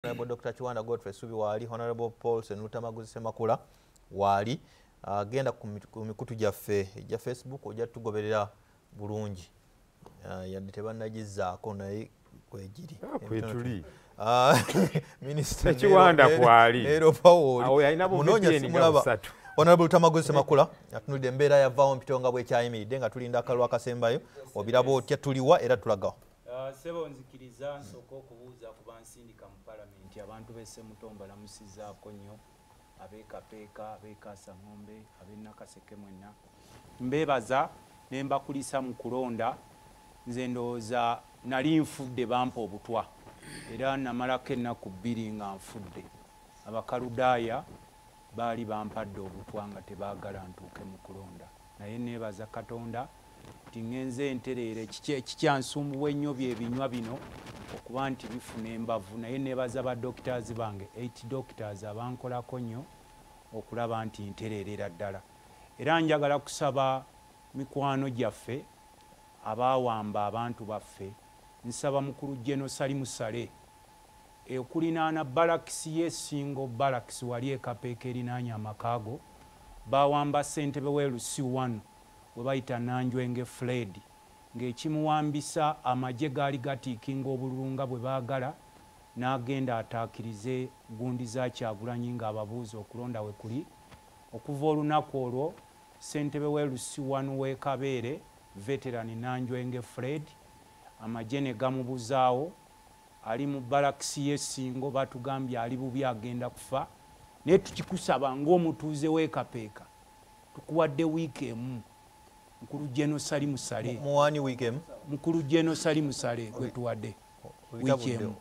Honorable Dr. Chiwanda Godfrey Subi wali, Honorable Paul Luttamaguzi Semakula wali. Genda ku mikutu gyaffe egya Facebook ojja tugoberera bulungi. Yadde tebannagizaako naye kwegiri. Kwetuli. Minister Chiwanda kwali. Ero Paul. Awo yalina buvipieni nga busatu. Honorable Luttamaguzi Semakula atunulidde embeera yavaawo mpitonga bwekyayimiridde nga tulinda akalwa akasembayo obirabo otya tuliwa era tulagawo. Sebo nzikiriza nsooka okubuuza ku bansindika mu palamenti abantu b'esse Mutombo lamusizzaako nnyo abeekapeeka abeekaasaŋŋombe ab'Nakaseke mwenna mbeebaza ne mbakulisa mu kulonda nze ndowooza nali nfudde bampa obutwa era namalako ennaku 2 nga nfudde abakaludaaya baali bampadde obutwa nga tebaagala ntuuke mu kulonda naye neebaza Katonda nti ngenze entereere kikyansumbuwa ennyo byebinywa bino okuba nti bifuna embavu naye neebaza badokitaazi bange 8 doctors abankolako nnyo okulaba nti ntereerera ddala era njagala kusaba mikwano gyaffe abaawamba abantu baffe nsaba mukulu General Salimusale okulinaana balakisi y'essingo balakisi wali ekapeeka erinaanya amakaago baawamba ssentebe w'Elusi 1 we bayita Nanjwenge Fred ng'ekimuwambisa amagye gaali gatiikinga obululunga bwe baagala n'agenda ataakirize gundi za Kyagulanyi ng'ababuuza okulonda we kuli okuva olunaku olwo ssentebe w'Elusi 1 w'e Kabeere veterani Nanjwenge Fred amagye ne gamubuzaawo ali mu balakisi y'essingo batugambye ali bubi agenda kufa naye tukikusaba ng'omutuuze w'ekapeeka tukuwadde wiiki emu mukulu General Salimusale muwani wiiki emu mukulu General Salimusale gwe tuwadde wiiki emu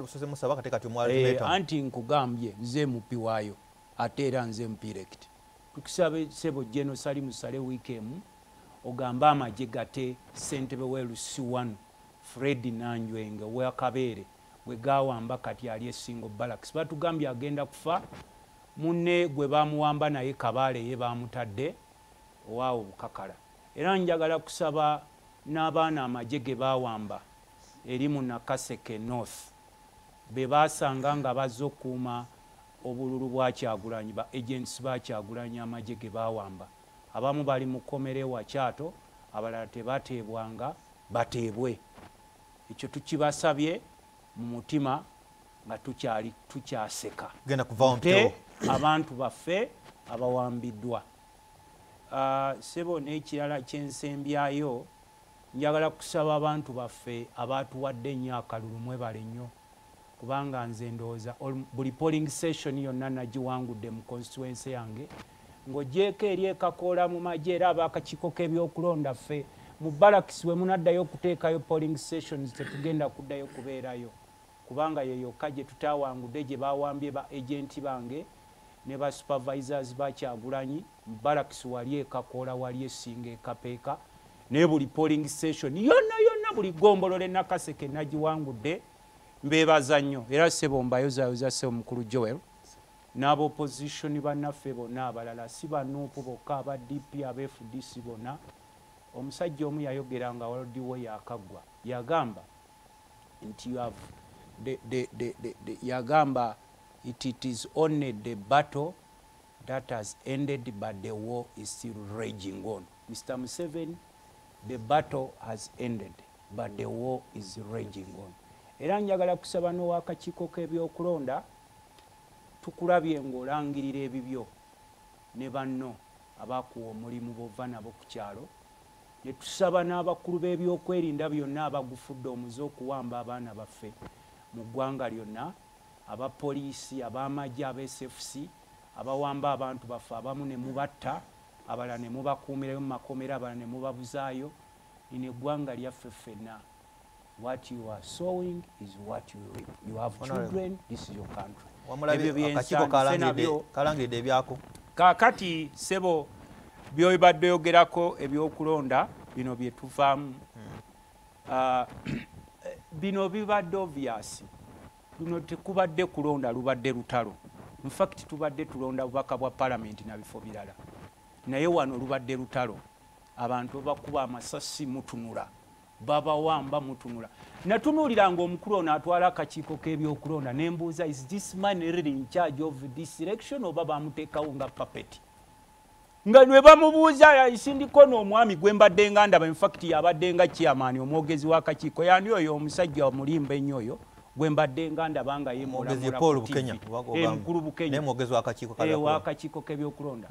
anti nkugambye nze mupi waayo ate era nze mupirekiti tukisabe sebo General Salimusale wiiki emu ogamba amagye gate ssentebe w'Elusi 1 Fred Nanjwenge we Kabeere we gaawamba kati ali essingo barracks batugambye agenda kufa munne gwe bamuwamba naye Kabaale ye bamutadde owaawo Bukakala era njagala kusaba n'abaana amagye ge baawamba eri mu Nakaseke North be baasanga nga bazze okuuma obululu bwa Kyagulanyi ba agents ba Kyagulanyi amagye ge baawamba abamu bali mu kkomere wa Kyato abalala tebateebwanga bateebwe ekyo tukibasabye mu mutima nga tukyaseka genda kuvaawo mpitewo abantu baffe abawambiddwa sebo n'ekirala kyensembyayo njagala kusaba abantu baffe abatuwadde ennyo akalulu mwebale nnyo kubanga nze ndowooza buli polling session yonna nagiwangudde mu constituency yange ng'ogyeko eri ekakoola mu magye era ab'akakiiko k'ebyokulonda ffe mu balakisi we munaddayo okuteekayo polling sessions tetugenda kuddayo kubeerayo kubanga yeyokka gye tutawangudde gye bawambye ba agenti bange ne ba supervisors ba Kyagulanyi mu balakisi wali ekakoola wali essinga ekapeeka ne buli polling session yonna buli gombolole Nakaseke nagiwangudde mbeebaza nnyo era sebo mbayozayoza sebo mukulu Joel n'abo opposition bannaffe bonna abalala si banuupu bokka aba DP aba FDC bonna omusajja omu yayogera nga walodiwo yakaggwa yagamba nti yagamba it is only the battle that has ended but the war is still raging on. Mr. Museveni, the battle has ended but the war is raging on. Era njagala kusaba n'owakakiiko k'ebyokulonda tukulabye ng'olangirira ebibyo ne banno abakuwa omulimu bova nabo ku kyalo ne tusaba n'abakulu b'ebyokwerinda byonna abagufudde omuze okuwamba abaana baffe mu ggwanga lyonna abapoliisi ab'amagye aba-SFC abawamba abantu baffe abamu ne mubatta abalala ne mubakuumirayo mu makomera abalala ne mubabuzaayo lino eggwanga lyaffe ffenna. What you are sowing is what you reap. You have children, this is your country. Akakiiko kalangidde ebyako kakati sebo byobadde yogerako ebyokulonda bino bye tuvaamu bino bibadde obvious bino tekubadde kulonda lubadde lutalo. In fact tubadde tulonda bubaka bwa parliament na bifo birala naye wano lubadde lutalo abantu bakuba amasasi mutunula babawamba mutunula natunuuliranga omukulu ono atwala akakiiko k'ebyokulonda ne mbuuza is this man really in charge of this election oba bamuteekawo nga puppet nga lwe bamubuuza isindiko n'omwami gwe mbadde nga ndaba in fact yabadde nga chairman omwogezi w'akakiiko yani oyo omusajja omulimba ennyo oyo gwe mbadde nga ndaba nga Paul Bukenya mukulu Bukenya ne mwogezi w'akakiiko k'ebyokulonda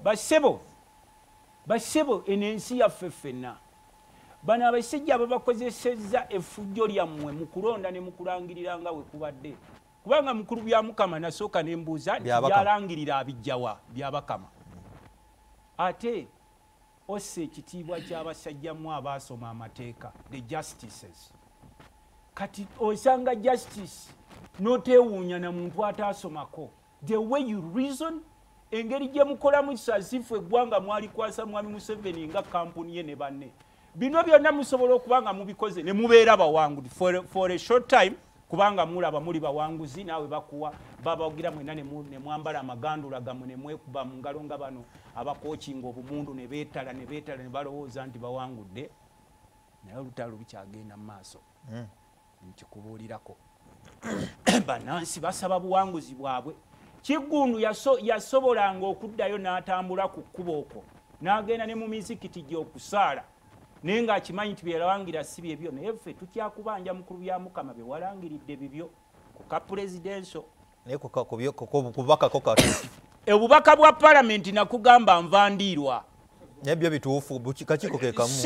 basebo enensi yaffe ffenna bano abasajja ababakozesezza effujjo lyammwe mu kulonda ne mukulangirira nga we kubadde kubanga mukulu Byamukama nasooka ne mbuuza byalangirira abijjawa Byabakama ate osse ekitiibwa ky'abasajjamu abaasoma amateeka the justices kati osanga justice n'oteewuunya na muntu ataasomako the way you reason engeri gye mukolamu sasifu eggwanga mwalikwasa mwami Museveni nga kampuni ye ne banne bino byonna musobola okubanga mubikoze ne mubeera bawanguzi for a short time kubanga mulaba muli bawanguzi naawe bakuwa babagira mwena ne mwambala amagandula gammwe ne mwekuba mu ngalo nga bano abakokinga obumundu ne beetala ne balowooza nti bawangudde naye olutalo lukyagenda mu maaso nkikubuulirako banansi basaba buwanguzi bwabwe Kiggundu yasobolanga okuddayo n'atambula ku kkubo okwo n'agenda ne mu mizikiti gy'okusaala naye ng'akimanyi nti byeyawangira si byebyo naye ffe tukyakubanja mukulu Byamukama bye walangiridde bibyo ku kapurezidenso naye kubakako katuufu obubaka bwa palamenti nakugamba nvandiirwa naye byo bituufu kakiiko ke kamu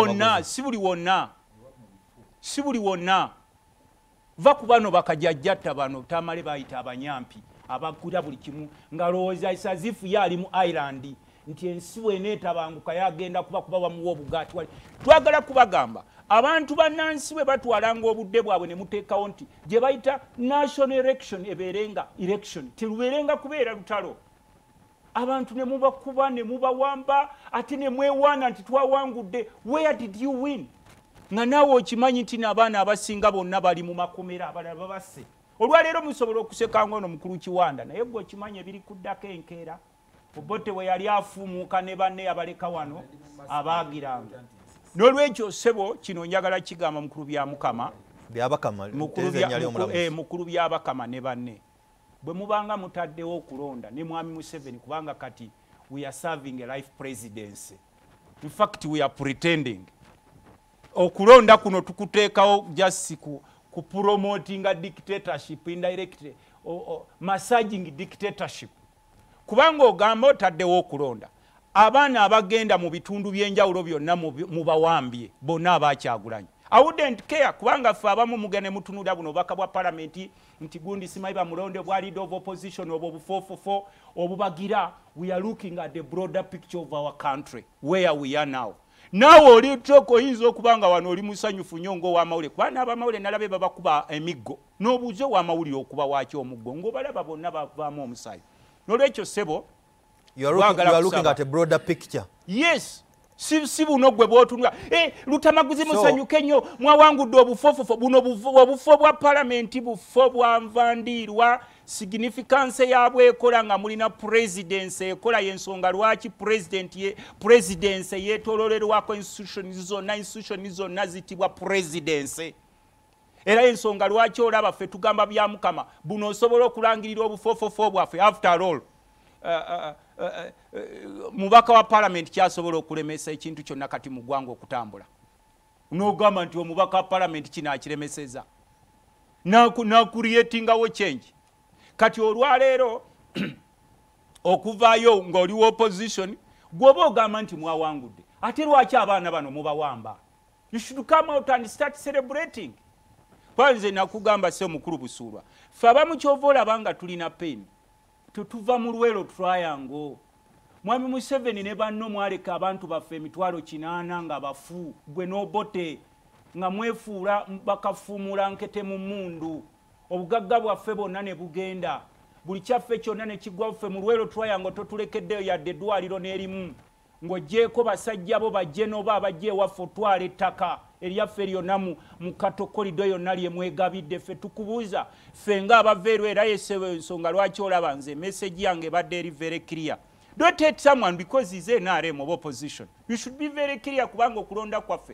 si buli wonna va ku bano bakajjajjatta bano tamale bayita abanyampi abakula buli kimu ngalowooza isazifu yali mu Ireland nti ensi bweneetabanguka yagenda kuba bamuwa obugaati wali twagala kubagamba abantu bannansi bwe batwalanga obudde bwabwe ne muteekawo nti gye bayita national election ebeerenga election terubeerenga kubeera lutalo abantu ne mubakuba ne mubawamba ate ne mwewaana nti twawangudde where did you win nga naawe okimanyi nti n'abaana abasinga bonna bali mu makomera abalala babasse olwaleero musobola okusekanga ono mukulu Kiwanda naye gwe okimanyi ebiri kuddako enkeera Obote we yali afumuuka ne banne abaleka wano abaagiranga n'olwekyo ssebo kino njagala kigamba mukulu Byamukama mukulu Byabakama ne banne bwe mubanga mutaddewo okulonda ne mwami Museveni kubanga kati we are serving a life presidency in fact we are pretending okulonda kuno tukuteekawo just ku promoting a dictatorship indirectly massaging dictatorship kubanga ogamba otaddewo okulonda abaana abagenda mu bitundu by'enjawulo byonna mu bawambye bonna abakyagulanyi I wouldn't care kubanga ffe abamu mugende mutunula buno baka bwa parliament nti gundi simayi bamulonde bwa leader of opposition obufofofo obubagira we are looking at the broader picture of our country where we are now oli toko yinza okubanga wano oli musanyufu nnyo ng'owamawulire kubanga abamawulire nalabe babakuba emiggo n'obuuze wamawulire okuba waki omuggo ng'obalaba bonna bavaamu omusaayi n'olwekyo ssebo you are looking at a broader picture. Yes. Si buno gwe bwotunula Luttamaguzi musanyuke nnyo mwawangudde obufofofo buno obufo bwa parliament bufo bwa nvandiirwa significance yabwe ekola nga mulina presidency ekola y'ensonga lwaki presidency yeetololerwako institution zonna zitibwa presidency era ensonga lwaki olaba ffe tugamba Byamukama buno osobola okulangirira obufofofo bwaffe after all mubaka wa parliament kyasobola okulemesa ekintu kyonna kati mu ggwanga okutambula n'ogamba nti omubaka wa parliament kino akiremeseza nakureatingawo change kati olwaleero okuvaayo ng'oliwo opposition gwoba ogamba nti mwawangudde ate lwaki abaana bano mubawamba you should come out and start celebrating kwanze nakugamba se omukulu Busuulwa ffe abamu kyova olaba nga tulina pain tutuva mu Lwero triangle mwami Museveni ne banno mwaleka abantu baffe emitwalo 8 nga bafu gwe n'Obote nga mwefuula bakafuumula nkete mu mundu obugagga bwaffe bonna ne bugenda buli kyaffe kyonna ne kigwa ffe mu Lwero triangle totulekeddeyo yadde eddwaliro n'erimu ng'oggyeko basajja bo bajje n'oba abajje ewaffe otwala ettaka eryaffe lyonna mu katokolido yonna lye mwegabidde ffe tukubuuza ffe ng'abava era yesewo ensonga lwaki olaba nze message yange ebadde eri very clear. Don't hate someone because he's a NRM of opposition. You should be very clear kubanga okulonda kwaffe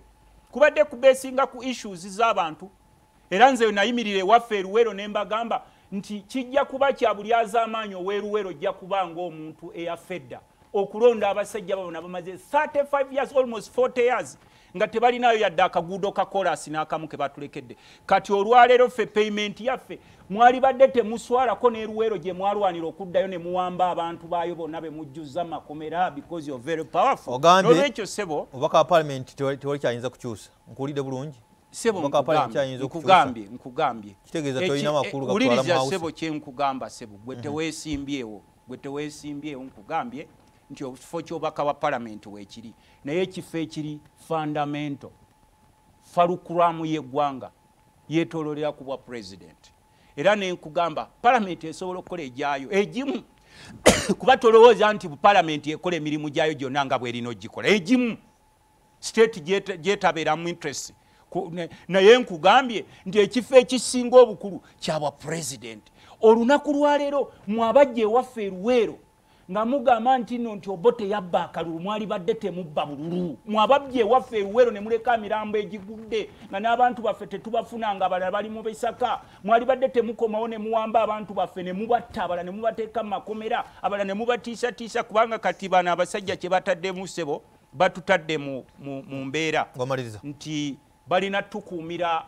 kubadde kubesinga ku issues z'abantu era nze nayimirire waffe Luwero ne mbagamba nti kijja kuba kya buli az'amaanyi oweruwero ojja kuba ng'omuntu eyafedda okulonda abasajja babona bamaze 35 years almost 40 years nga tebalinayo yadde akaguudo ka korasi n'akamu ke batulekedde kati olwaleero ffe payment yaffe mwali badde temuswalako n'eruwero gye mwalwanira okuddayo ne muwamba abantu baayo bonna be mujjuza makomera because you're very powerful n'olwekyo sebo obubaka wa parliament tewali kyayinza kukyusa nkuwulidde bulungi sebo nkugambye kitegeeza toyina makulu uliriza sebo kye nkugamba sebo gwe teweesimbyewo nkugambye nti ekifo ky'obubaka wa parliament weekiri naye ekifo ekiri fundamental falukuramu y'eggwanga yeetoololera ku bwa president era ne nkugamba parliament esobola okukola egyayo egimu kuba tolowooza nti parliament ekola emirimu gyayo gyonna nga bwerina ogikola egimu state gyetabeeramu interest naye nkugambye nti ekifo ekisinga obukulu kyabwa president olunaku lwaleero mwabajja ewaffe Luwero nga mugamba nti Obote yabba akalulu mwali badde temubba bululu mwababye ewaffe Luwero ne muleka emirambo egigudde nga n'abantu baffe tetubafuna nga abalala bali mu Besaka mwali badde temukomawo ne muwamba abantu baffe ne mubatta abalala ne mubateeka mu makomera abalala ne mubatiisatiisa kubanga kati bano abasajja kye bataddemu sebo batutadde mu mbeera nti balina tukuumira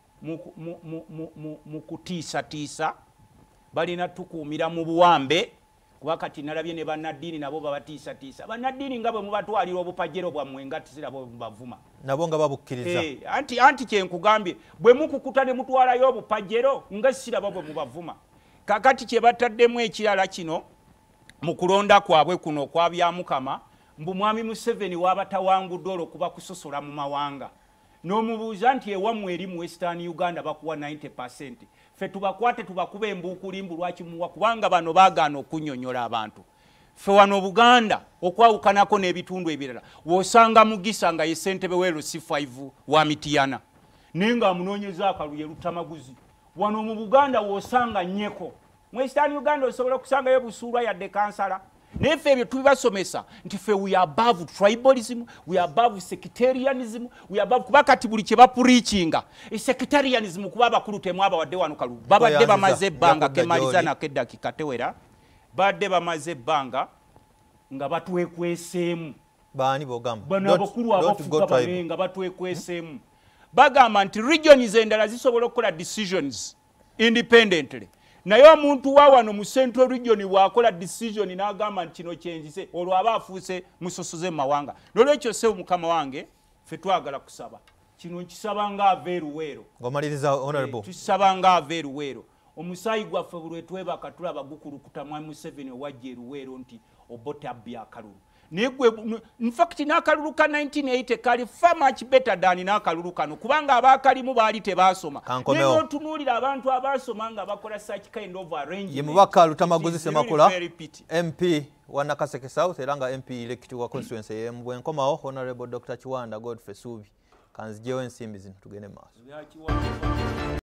mu kutiisatiisa balina tukuumira mu buwambe kuba kati nalabye ne bannaddiini nabo babatiisatiisa bannaddiini nga bwe mubatwalira obupajero bwammwe nga tisirabo bavuma nabo nga babukkiriza anti kyenkugambye bwe mukukuta ne mutwalayo obupajero nga sirabo bwe mubavuma kakati kye bataddemu ekirala kino mu kulonda kwabwe kuno kwa Byabakama mbu mwami Museveni w'abatawangudde olw'okuba kusosola mu mawanga n'omubuuza nti ewammwe eri mu Western Uganda bakuwa 90%. Ffe tubakwate tubakuba embuukulimbu lwaki muwa kubanga bano baagaana okunnyonnyola abantu. Ffe wano Buganda okwawukanako n'ebitundu ebirala w'osanga Mugisa nga ye ssentebe w'e C5 wa Mityana naye ng'amunoonyeza akalulu ye Luttamaguzi. Wano mu Buganda w'osanga Nnyeko. Mu Western Uganda osobola okusangayo Busuulwa yadde kansala. Naye ffe ebyo tubibasomesa nti ffe we are above tribalism, we are above sectarianism, we are above kuba kati buli kye bapreachinga sectarianism kuba abakulu temwaba wadde wano kalulu babadde bamaze ebbanga kemaliza nako eddakika tewera badde bamaze ebbanga nga batwekweseemu baani bogamba bano abakulu abafuga bane nga batwekweseemu bagamba nti regions endala zisobola okukola decisions independently naye omuntu wa wano mu Central Region bw'akola decision n'agamba nti kino kyenzise olwo aba afuuse musosoze mu mawanga n'olwekyo sebo mukama wange ffe twagala kusaba kino nkisaba nga ava Luwero ng'omaliriza honorable tusaba nga ava Luwero omusaayi gwaffe buli lwe twebaka tulaba gukulukuta mwami Museveni owajja Luwero nti Obote abbye akalulu naye gwe in fact n'akalulu ka 1980 kali far much better than n'akalulu kano kubanga abaakalimu baali tebaasoma naye n'otunuulira abantu abaasoma nga bakola such kind of arrangement ye mubaka Luttamaguzi Semakula MP wa Nakaseke South era nga MP elect wa constituency ye mu Bwenkomawo Honorable Dr. Chiwanda Godfrey Subi kanzijewo ensimbi zino tugende maaso